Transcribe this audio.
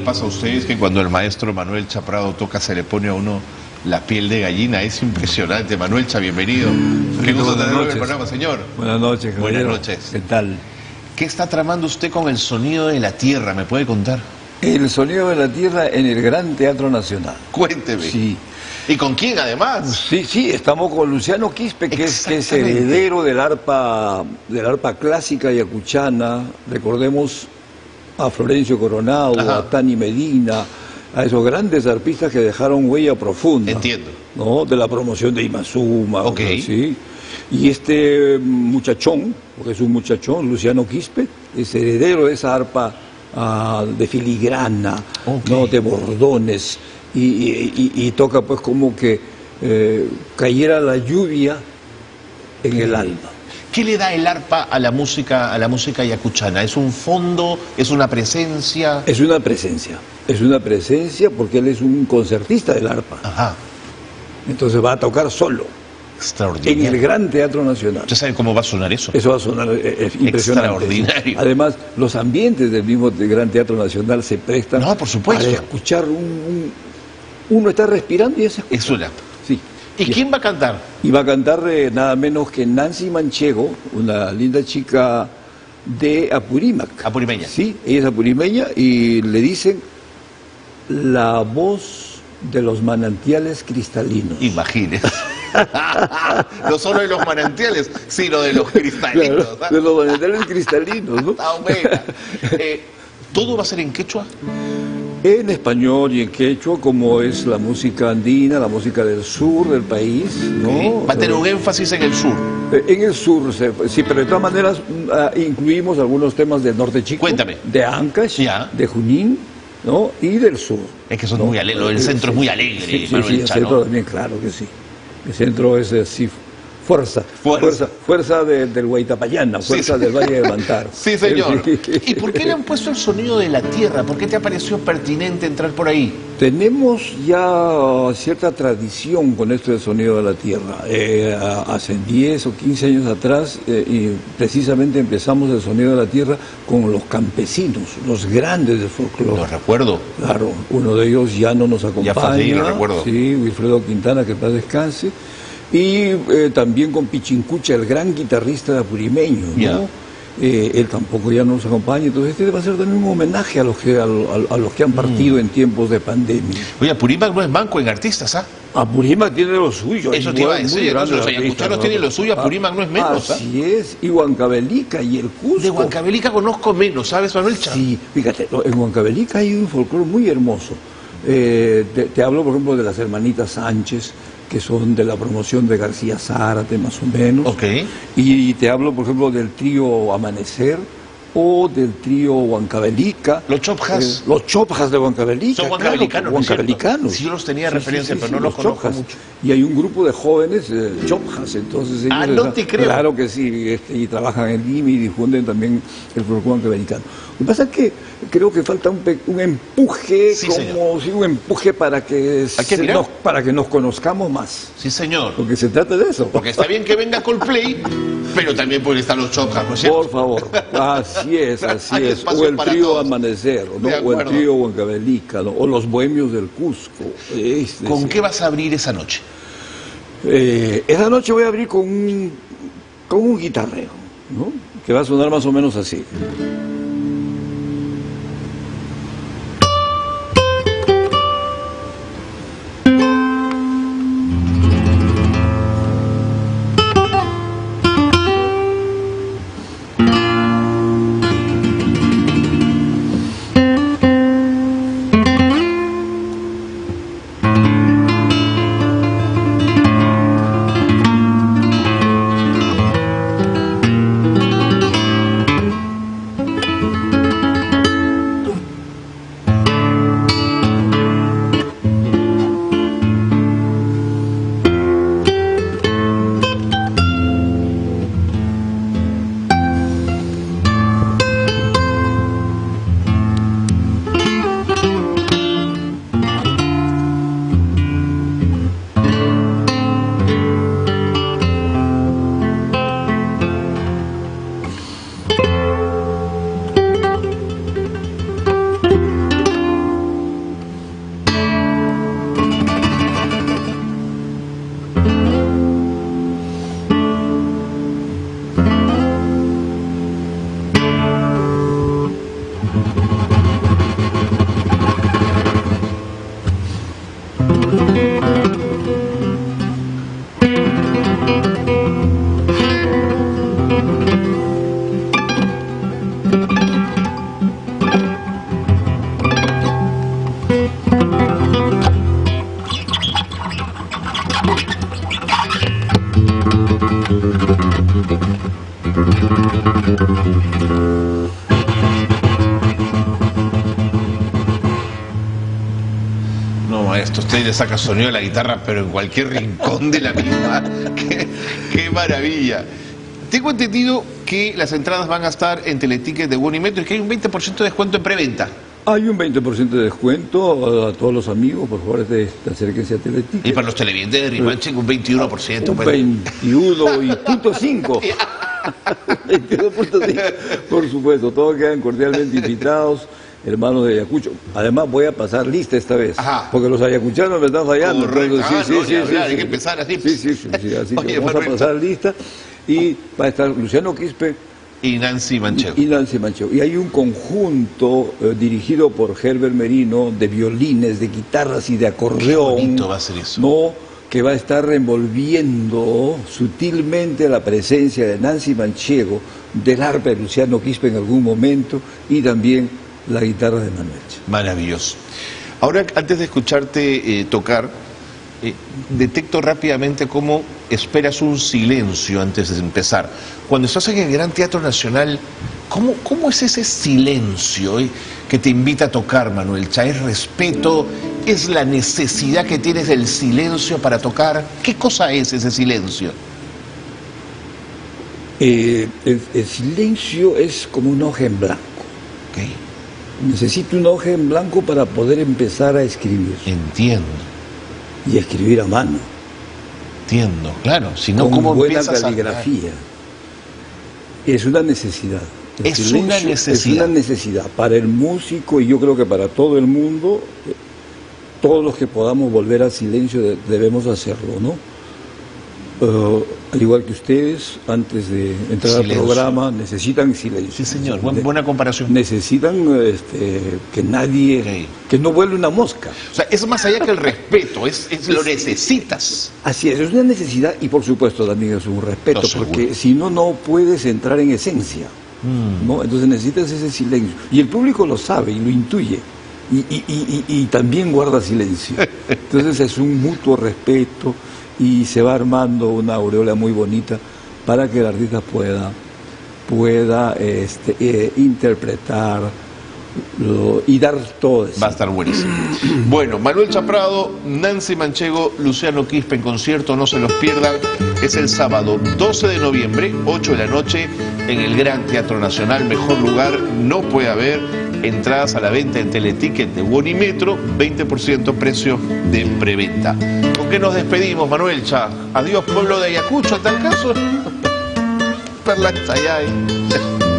pasa a ustedes que cuando el maestro Manuel Chaprado toca se le pone a uno la piel de gallina? Es impresionante. Manuel Cha, bienvenido. Qué gusto tenerlo en el programa, señor. Buenas noches, caballero. Buenas noches. ¿Qué tal? ¿Qué está tramando usted con el sonido de la tierra? ¿Me puede contar? El sonido de la tierra en el Gran Teatro Nacional. Cuénteme. Sí. ¿Y con quién además? Sí, estamos con Luciano Quispe, que es heredero del arpa clásica ayacuchana. Recordemos a Florencio Coronado, Ajá, a Tani Medina, a esos grandes arpistas que dejaron huella profunda. Entiendo. ¿No? De la promoción de Imazuma. Ok. ¿Sí? Y este muchachón, porque es un muchachón, Luciano Quispe, es heredero de esa arpa de filigrana, Ok. ¿no? De bordones, y toca pues como que cayera la lluvia en el alma. ¿Qué le da el arpa a la música ayacuchana? ¿Es un fondo? ¿Es una presencia? Es una presencia porque él es un concertista del arpa. Ajá. Entonces va a tocar solo en Extraordinario. el Gran Teatro Nacional. ¿Usted sabe cómo va a sonar eso? Eso va a sonar impresionante. Extraordinario. Además, los ambientes del mismo Gran Teatro Nacional se prestan No, por supuesto. para escuchar uno está respirando y ya se escucha. Es una. Sí. ¿Y quién va a cantar? Y va a cantar nada menos que Nancy Manchego, una linda chica de Apurímac. Apurimeña. Sí, ella es apurimeña y le dicen la voz de los manantiales cristalinos. Imagínese. No solo de los manantiales, sino de los cristalinos. Claro, de los manantiales cristalinos, ¿no? Ah, buena. ¿Todo va a ser en quechua? En español y en quechua, como es la música andina, la música del sur del país, ¿no? Va a tener un énfasis en el sur. En el sur, sí, pero de todas maneras incluimos algunos temas del norte chico. Cuéntame. De Ancash, Ya. de Junín, ¿no? Y del sur. Es que son ¿no? muy alegres, el centro es muy alegre, Sí, sí, Manuel sí, el Cha, centro ¿no? también, claro que sí. El centro es así, fuerza del Guaitapayana, Sí, fuerza sí. del Valle de Mantar. Sí, señor. ¿Y por qué le han puesto el sonido de la tierra? ¿Por qué te ha parecido pertinente entrar por ahí? Tenemos ya cierta tradición con esto del sonido de la tierra. Hace 10 o 15 años atrás, y precisamente empezamos el sonido de la tierra con los campesinos, los grandes del folclore. Lo recuerdo. Claro, uno de ellos ya no nos acompaña. Ya falleció, lo recuerdo. Sí, Wilfredo Quintana, que en paz descanse. Y también con Pichincucha, el gran guitarrista apurimeño, ¿no? Ya. Él tampoco ya nos acompaña. Entonces este va a ser también un homenaje a los que han partido en tiempos de pandemia. Oye, Apurímac no es banco en artistas, ¿ah? Apurímac tiene lo suyo. Eso te iba a decir, ¿no? Los ayacuchanos tienen lo suyo, Apurímac no es menos, ¿ah? Así es, y Huancavelica y el Cusco. De Huancavelica conozco menos, ¿sabes, Manuel Cha? Sí, fíjate, en Huancavelica hay un folclore muy hermoso. Te hablo, por ejemplo, de las hermanitas Sánchez, que son de la promoción de García Zárate, más o menos. Ok. Y te hablo, por ejemplo, del trío Amanecer o del trío Huancavelica. Los Chopjas. Los Chopjas de Huancavelica. Son huancavelicanos, claro, huancavelicanos. sí, yo los tenía referencia, pero no los conozco Chopjas. mucho. Y hay un grupo de jóvenes Chopjas, entonces ellos No te creo. Claro que sí, y trabajan en Lima y difunden también el folclore huancavelicano. Lo que pasa es que creo que falta un empuje, Sí, un empuje para que nos conozcamos más. Sí, señor. Porque se trata de eso. Porque está bien que venga Coldplay, pero también pueden estar los Chopjas, ¿no es cierto? Por favor, así es. Hay O espacio el para trío todos. Amanecer, ¿no? De O el acuerdo. trío Huancavelica, ¿no? O los bohemios del Cusco. ¿Con qué vas a abrir esa noche? Esa noche voy a abrir con un guitarreo, ¿no? Que va a sonar más o menos así. maestro, usted le saca sonido a la guitarra, pero en cualquier rincón de la misma. ¡Qué maravilla! Tengo entendido que las entradas van a estar en Teleticket de Bonimetro y que hay un 20% de descuento en preventa. Hay un 20% de descuento a todos los amigos, por favor, acérquense a Teleticket. Y para los televidentes de Rimanchen un 21%. Un 21.5. 22.5, por supuesto, todos quedan cordialmente invitados, hermanos de Ayacucho. Además voy a pasar lista esta vez, porque los ayacuchanos me están fallando. Entonces, sí, hay que empezar así. Sí, así que vamos a pasar lista y va a estar Luciano Quispe y Nancy Manchego. Y hay un conjunto dirigido por Herbert Merino de violines, de guitarras y de acordeón. Qué bonito va a ser eso. Que va a estar envolviendo sutilmente la presencia de Nancy Manchego, del arpa de Luciano Quispe en algún momento, y también la guitarra de Manuel. Maravilloso. Ahora, antes de escucharte tocar, detecto rápidamente cómo esperas un silencio antes de empezar. Cuando estás en el Gran Teatro Nacional, ¿cómo es ese silencio que te invita a tocar, Manuelcha? ¿Es respeto? ¿Es la necesidad que tienes del silencio para tocar? ¿Qué cosa es ese silencio? El silencio es como una hoja en blanco. Okay. Necesito una hoja en blanco para poder empezar a escribir. Entiendo. Y escribir a mano. Entiendo, claro. Si no, con ¿cómo buena empiezas caligrafía. Es una necesidad. Es una necesidad. Es una necesidad para el músico y yo creo que para todo el mundo. Todos los que podamos volver al silencio debemos hacerlo, ¿no? Al igual que ustedes, antes de entrar al programa, necesitan silencio. Sí, señor, buena comparación. Necesitan que nadie, que no vuele una mosca. O sea, es más allá que el respeto, lo necesitas. Así es una necesidad y por supuesto también es un respeto, porque si no, no puedes entrar en esencia, ¿no? Entonces necesitas ese silencio. Y el público lo sabe y lo intuye. Y también guarda silencio. Entonces es un mutuo respeto y se va armando una aureola muy bonita para que el artista pueda interpretar y dar todo eso. Va a estar buenísimo. Bueno, Manuel Chaprado, Nancy Manchego, Luciano Quispe en concierto, no se los pierdan. Es el sábado 12 de noviembre, 8 de la noche, en el Gran Teatro Nacional. Mejor lugar no puede haber. Entradas a la venta en Teleticket de Bonimetro, 20% precio de preventa. ¿Con qué nos despedimos, Manuelcha? Adiós, pueblo de Ayacucho, en tal caso. Perla Chayay.